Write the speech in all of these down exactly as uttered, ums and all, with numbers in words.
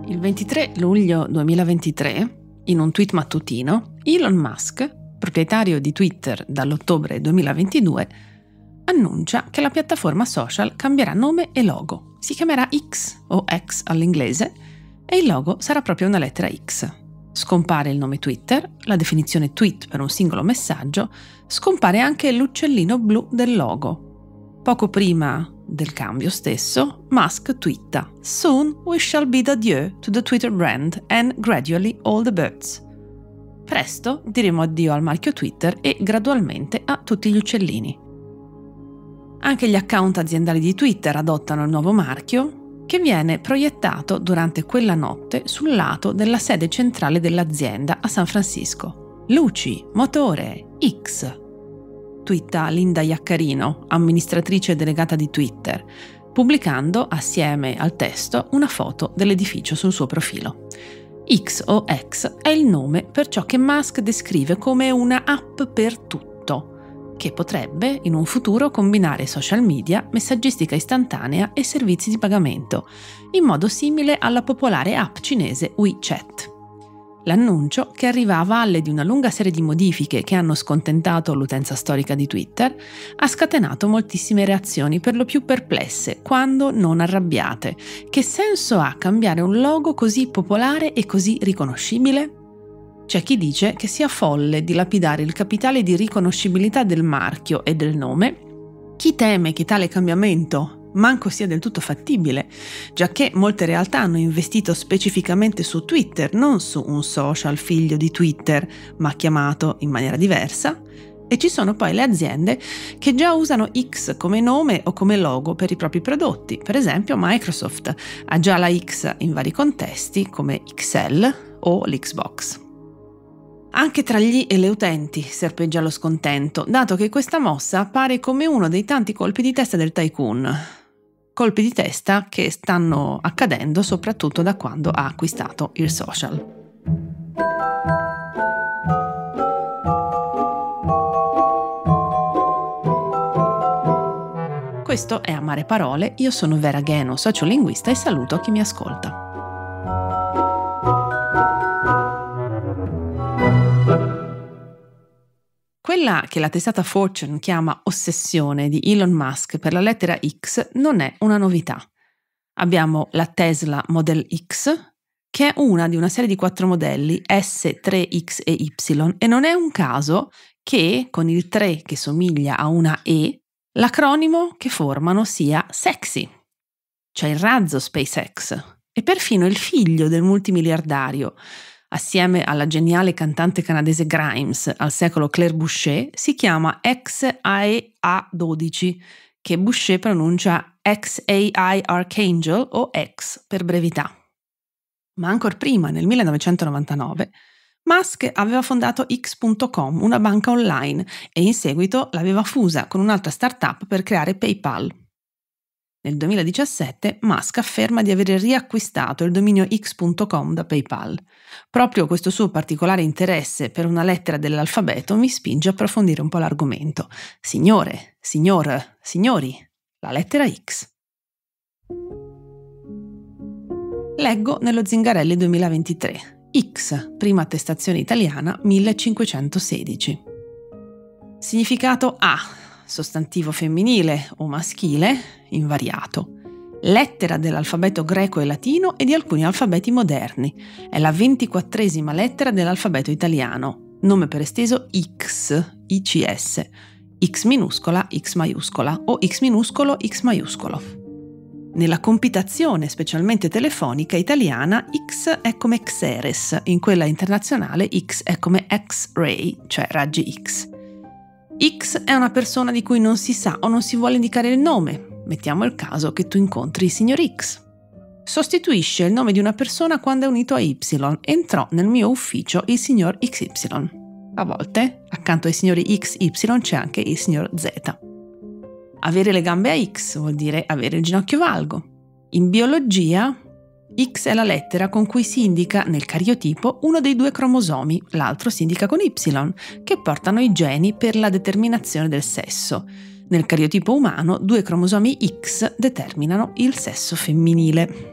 Il ventitré luglio duemilaventitré, in un tweet mattutino, Elon Musk, proprietario di Twitter dall'ottobre duemilaventidue, annuncia che la piattaforma social cambierà nome e logo. Si chiamerà X o X all'inglese e il logo sarà proprio una lettera X. Scompare il nome Twitter, la definizione tweet per un singolo messaggio, scompare anche l'uccellino blu del logo. Poco prima del cambio stesso, Musk twitta: "Soon we shall bid adieu to the Twitter brand and gradually all the birds." Presto diremo addio al marchio Twitter e gradualmente a tutti gli uccellini. Anche gli account aziendali di Twitter adottano il nuovo marchio, che viene proiettato durante quella notte sul lato della sede centrale dell'azienda a San Francisco. Luci, motore, X. Twitta Linda Iaccarino, amministratrice delegata di Twitter, pubblicando assieme al testo una foto dell'edificio sul suo profilo. X o X è il nome per ciò che Musk descrive come una app per tutto, che potrebbe in un futuro combinare social media, messaggistica istantanea e servizi di pagamento, in modo simile alla popolare app cinese WeChat. L'annuncio, che arriva a valle di una lunga serie di modifiche che hanno scontentato l'utenza storica di Twitter, ha scatenato moltissime reazioni, per lo più perplesse, quando non arrabbiate. Che senso ha cambiare un logo così popolare e così riconoscibile? C'è chi dice che sia folle dilapidare il capitale di riconoscibilità del marchio e del nome. Chi teme che tale cambiamento manco sia del tutto fattibile, giacché molte realtà hanno investito specificamente su Twitter, non su un social figlio di Twitter, ma chiamato in maniera diversa, e ci sono poi le aziende che già usano X come nome o come logo per i propri prodotti. Per esempio Microsoft ha già la X in vari contesti come X L o l'Xbox. Anche tra gli e le utenti serpeggia lo scontento, dato che questa mossa appare come uno dei tanti colpi di testa del tycoon. Colpi di testa che stanno accadendo soprattutto da quando ha acquistato il social. Questo è Amare Parole, io sono Vera Gheno, sociolinguista, e saluto chi mi ascolta. Quella che la testata Fortune chiama ossessione di Elon Musk per la lettera X non è una novità. Abbiamo la Tesla Model X, che è una di una serie di quattro modelli S, tre X e Y, e non è un caso che con il tre che somiglia a una E, l'acronimo che formano sia sexy. C'è il razzo SpaceX e perfino il figlio del multimiliardario, assieme alla geniale cantante canadese Grimes, al secolo Claire Boucher, si chiama X A E A dodici, che Boucher pronuncia X A I Archangel o X per brevità. Ma ancor prima, nel millenovecentonovantanove, Musk aveva fondato X punto com, una banca online, e in seguito l'aveva fusa con un'altra startup per creare PayPal. Nel duemiladiciassette Musk afferma di aver riacquistato il dominio X punto com da PayPal. Proprio questo suo particolare interesse per una lettera dell'alfabeto mi spinge a approfondire un po' l'argomento. Signore, signor, signori, la lettera X. Leggo nello Zingarelli duemilaventitré. X, prima attestazione italiana, millecinquecentosedici. Significato A. Sostantivo femminile o maschile, invariato. Lettera dell'alfabeto greco e latino e di alcuni alfabeti moderni. È la ventiquattresima lettera dell'alfabeto italiano. Nome per esteso X, I C S. X minuscola, X maiuscola o X minuscolo, X maiuscolo. Nella compitazione, specialmente telefonica italiana, X è come Xeres, in quella internazionale X è come X-ray, cioè raggi X. X è una persona di cui non si sa o non si vuole indicare il nome. Mettiamo il caso che tu incontri il signor X. Sostituisce il nome di una persona quando è unito a Y. Entrò nel mio ufficio il signor X Y. A volte, accanto ai signori X Y c'è anche il signor Z. Avere le gambe a X vuol dire avere il ginocchio valgo. In biologia, X è la lettera con cui si indica nel cariotipo uno dei due cromosomi, l'altro si indica con Y, che portano i geni per la determinazione del sesso. Nel cariotipo umano, due cromosomi X determinano il sesso femminile.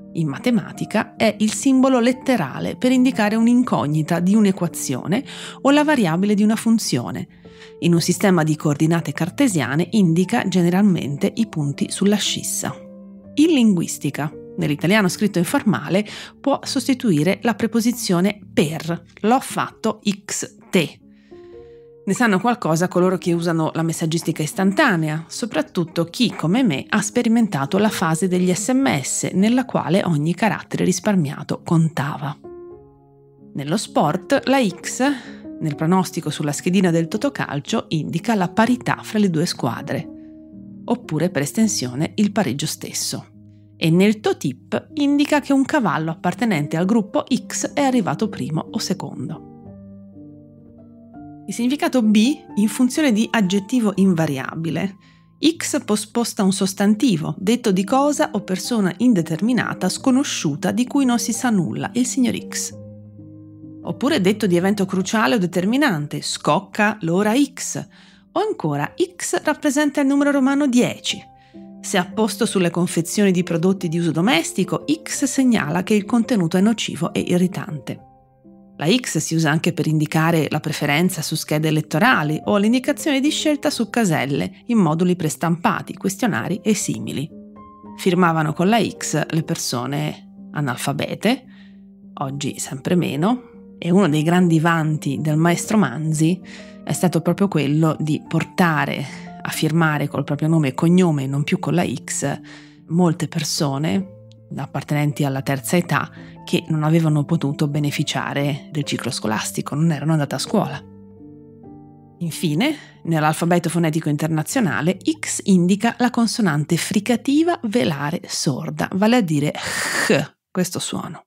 in matematica è il simbolo letterale per indicare un'incognita di un'equazione o la variabile di una funzione. In un sistema di coordinate cartesiane indica generalmente i punti sulla scissa. In linguistica, nell'italiano scritto informale, può sostituire la preposizione per. L'ho fatto x te. Ne sanno qualcosa coloro che usano la messaggistica istantanea, soprattutto chi, come me, ha sperimentato la fase degli sms, nella quale ogni carattere risparmiato contava. Nello sport, la X, nel pronostico sulla schedina del Totocalcio, indica la parità fra le due squadre, oppure per estensione il pareggio stesso. E nel Totip indica che un cavallo appartenente al gruppo X è arrivato primo o secondo. Il significato B in funzione di aggettivo invariabile. X posposta un sostantivo, detto di cosa o persona indeterminata, sconosciuta, di cui non si sa nulla, il signor X. Oppure detto di evento cruciale o determinante, scocca l'ora X. O ancora, X rappresenta il numero romano dieci. Se apposto sulle confezioni di prodotti di uso domestico, X segnala che il contenuto è nocivo e irritante. La X si usa anche per indicare la preferenza su schede elettorali o l'indicazione di scelta su caselle, in moduli prestampati, questionari e simili. Firmavano con la X le persone analfabete, oggi sempre meno, e uno dei grandi vanti del maestro Manzi è stato proprio quello di portare a firmare col proprio nome e cognome, non più con la X, molte persone appartenenti alla terza età che non avevano potuto beneficiare del ciclo scolastico, non erano andate a scuola. Infine, nell'alfabeto fonetico internazionale, X indica la consonante fricativa velare sorda, vale a dire H, questo suono.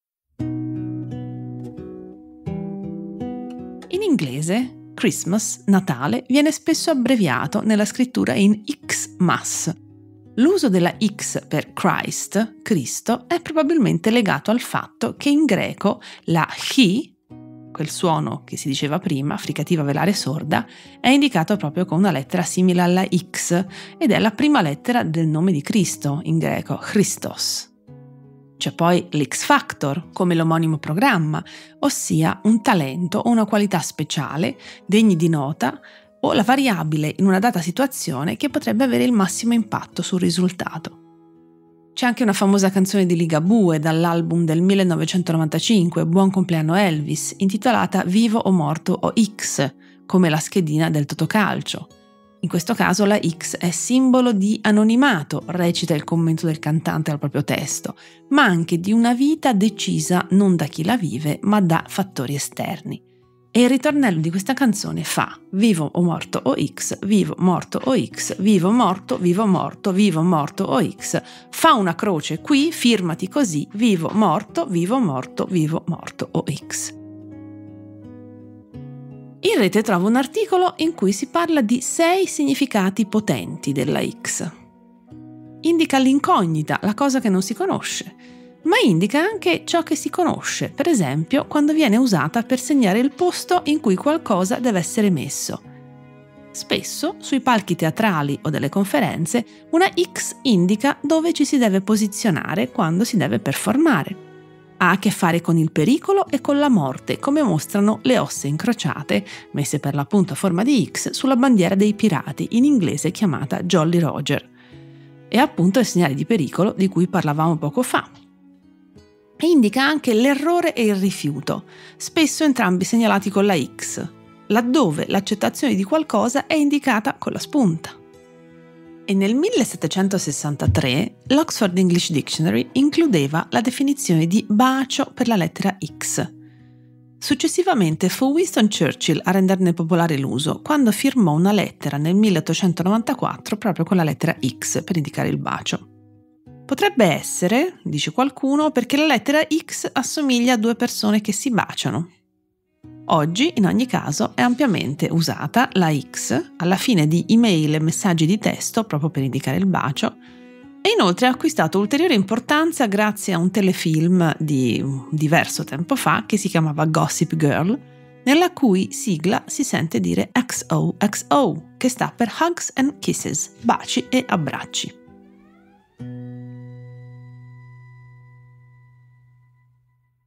In inglese, Christmas, Natale, viene spesso abbreviato nella scrittura in Xmas. L'uso della X per Christ, Cristo, è probabilmente legato al fatto che in greco la chi, quel suono che si diceva prima, fricativa velare sorda, è indicato proprio con una lettera simile alla X ed è la prima lettera del nome di Cristo in greco, Christos. C'è poi l'X Factor, come l'omonimo programma, ossia un talento o una qualità speciale, degni di nota, o la variabile in una data situazione che potrebbe avere il massimo impatto sul risultato. C'è anche una famosa canzone di Ligabue dall'album del millenovecentonovantacinque, Buon compleanno Elvis, intitolata Vivo o morto o X, come la schedina del Totocalcio. In questo caso la X è simbolo di anonimato, recita il commento del cantante al proprio testo, ma anche di una vita decisa non da chi la vive, ma da fattori esterni. E il ritornello di questa canzone fa vivo o morto o X, vivo, morto o X, vivo, morto, vivo, morto, vivo, morto o X. Fa una croce qui, firmati così, vivo, morto, vivo, morto, vivo, morto o X. In rete trovo un articolo in cui si parla di sei significati potenti della X. Indica l'incognita, la cosa che non si conosce, ma indica anche ciò che si conosce, per esempio quando viene usata per segnare il posto in cui qualcosa deve essere messo. Spesso, sui palchi teatrali o delle conferenze, una X indica dove ci si deve posizionare quando si deve performare. Ha a che fare con il pericolo e con la morte, come mostrano le ossa incrociate, messe per l'appunto a forma di X, sulla bandiera dei pirati, in inglese chiamata Jolly Roger. È appunto il segnale di pericolo di cui parlavamo poco fa. E indica anche l'errore e il rifiuto, spesso entrambi segnalati con la X, laddove l'accettazione di qualcosa è indicata con la spunta. E nel millesettecentosessantatré l'Oxford English Dictionary includeva la definizione di bacio per la lettera X. Successivamente fu Winston Churchill a renderne popolare l'uso, quando firmò una lettera nel milleottocentonovantaquattro proprio con la lettera X per indicare il bacio. Potrebbe essere, dice qualcuno, perché la lettera X assomiglia a due persone che si baciano. Oggi, in ogni caso, è ampiamente usata la X alla fine di email e messaggi di testo proprio per indicare il bacio, e inoltre ha acquistato ulteriore importanza grazie a un telefilm di diverso tempo fa che si chiamava Gossip Girl, nella cui sigla si sente dire X O X O, che sta per Hugs and Kisses, baci e abbracci.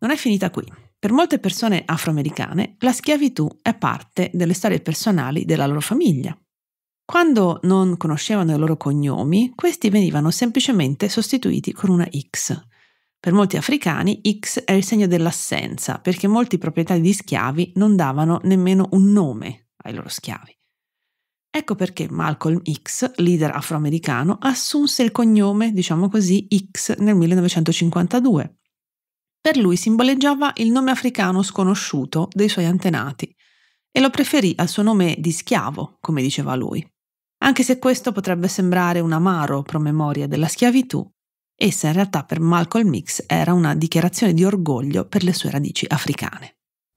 non è finita qui. Per molte persone afroamericane la schiavitù è parte delle storie personali della loro famiglia. Quando non conoscevano i loro cognomi, questi venivano semplicemente sostituiti con una X. Per molti africani X è il segno dell'assenza, perché molti proprietari di schiavi non davano nemmeno un nome ai loro schiavi. Ecco perché Malcolm X, leader afroamericano, assunse il cognome, diciamo così, X nel millenovecentocinquantadue. Per lui simboleggiava il nome africano sconosciuto dei suoi antenati e lo preferì al suo nome di schiavo, come diceva lui. Anche se questo potrebbe sembrare un amaro promemoria della schiavitù, essa in realtà per Malcolm X era una dichiarazione di orgoglio per le sue radici africane.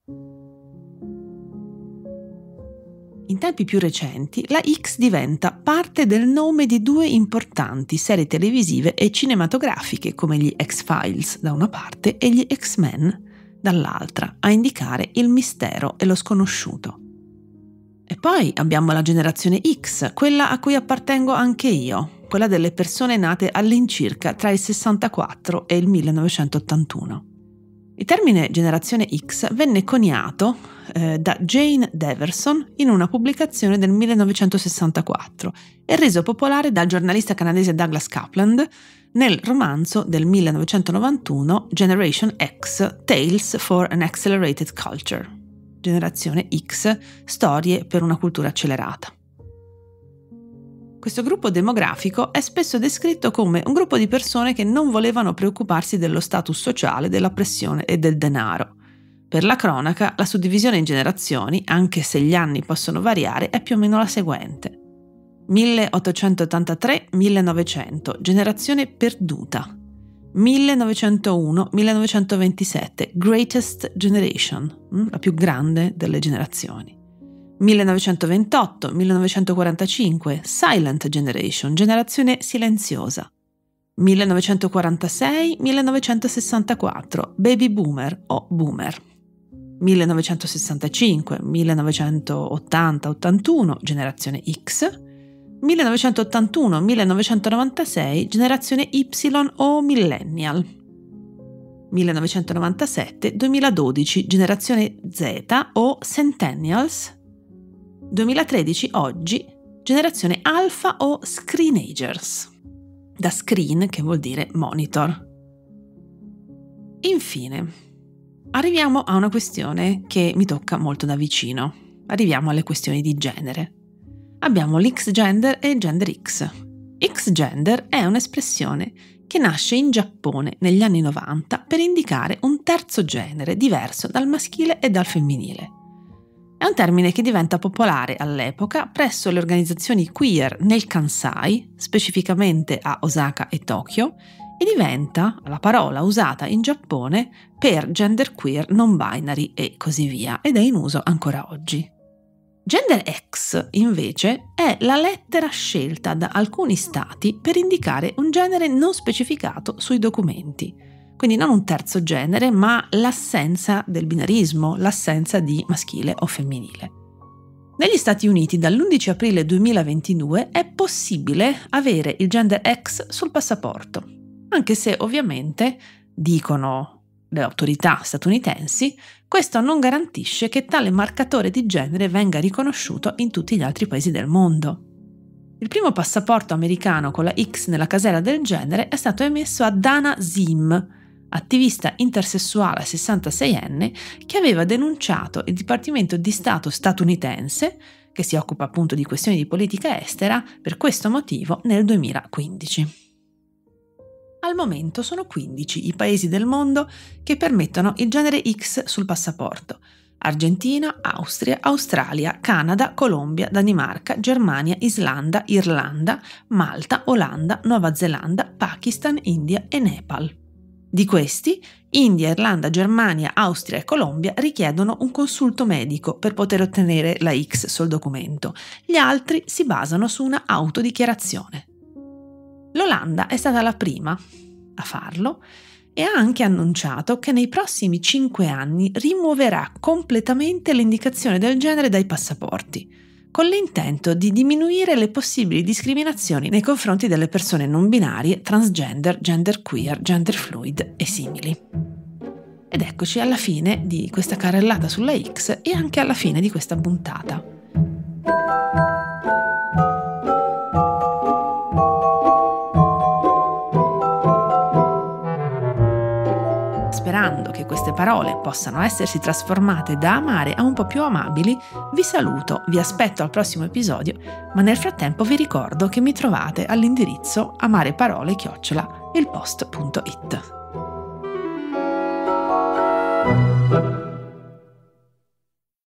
In tempi più recenti, la X diventa parte del nome di due importanti serie televisive e cinematografiche come gli X-Files da una parte e gli X-Men dall'altra, a indicare il mistero e lo sconosciuto. E poi abbiamo la generazione X, quella a cui appartengo anche io, quella delle persone nate all'incirca tra il sessantaquattro e il millenovecentottantuno. Il termine generazione X venne coniato eh, da Jane Deverson in una pubblicazione del millenovecentosessantaquattro e reso popolare dal giornalista canadese Douglas Coupland nel romanzo del millenovecentonovantuno Generation X, Tales for an Accelerated Culture. Generazione X, storie per una cultura accelerata. Questo gruppo demografico è spesso descritto come un gruppo di persone che non volevano preoccuparsi dello status sociale, della pressione e del denaro. Per la cronaca, la suddivisione in generazioni, anche se gli anni possono variare, è più o meno la seguente. milleottocentottantatré millenovecento, generazione perduta. millenovecentouno millenovecentoventisette, Greatest Generation, la più grande delle generazioni. millenovecentoventotto millenovecentoquarantacinque, Silent Generation, generazione silenziosa. millenovecentoquarantasei millenovecentosessantaquattro, Baby Boomer o Boomer. millenovecentosessantacinque millenovecentottanta ottantuno, generazione X. millenovecentottantuno millenovecentonovantasei, generazione Y o Millennial. millenovecentonovantasette duemiladodici, generazione Z o Centennials. duemilatredici oggi, generazione Alpha o Screenagers, da screen che vuol dire monitor. Infine, arriviamo a una questione che mi tocca molto da vicino. Arriviamo alle questioni di genere. Abbiamo l'X-gender e il gender X. X-gender è un'espressione che nasce in Giappone negli anni novanta per indicare un terzo genere diverso dal maschile e dal femminile. È un termine che diventa popolare all'epoca presso le organizzazioni queer nel Kansai, specificamente a Osaka e Tokyo, e diventa la parola usata in Giappone per genderqueer non binary e così via, ed è in uso ancora oggi. Gender X, invece, è la lettera scelta da alcuni stati per indicare un genere non specificato sui documenti. Quindi non un terzo genere, ma l'assenza del binarismo, l'assenza di maschile o femminile. Negli Stati Uniti dall'undici aprile duemilaventidue è possibile avere il gender X sul passaporto, anche se ovviamente, dicono le autorità statunitensi, questo non garantisce che tale marcatore di genere venga riconosciuto in tutti gli altri paesi del mondo. Il primo passaporto americano con la X nella casella del genere è stato emesso a Dana Zim, attivista intersessuale sessantaseienne che aveva denunciato il Dipartimento di Stato statunitense, che si occupa appunto di questioni di politica estera, per questo motivo nel duemilaquindici. Al momento sono quindici i paesi del mondo che permettono il genere X sul passaporto: Argentina, Austria, Australia, Canada, Colombia, Danimarca, Germania, Islanda, Irlanda, Malta, Olanda, Nuova Zelanda, Pakistan, India e Nepal. Di questi, India, Irlanda, Germania, Austria e Colombia richiedono un consulto medico per poter ottenere la X sul documento. Gli altri si basano su una autodichiarazione. L'Olanda è stata la prima a farlo e ha anche annunciato che nei prossimi cinque anni rimuoverà completamente l'indicazione del genere dai passaporti, con l'intento di diminuire le possibili discriminazioni nei confronti delle persone non binarie, transgender, genderqueer, genderfluid e simili. Ed eccoci alla fine di questa carrellata sulla X e anche alla fine di questa puntata. Sperando che queste parole possano essersi trasformate da amare a un po' più amabili, vi saluto, vi aspetto al prossimo episodio, ma nel frattempo vi ricordo che mi trovate all'indirizzo amareparole chiocciola ilpost punto it.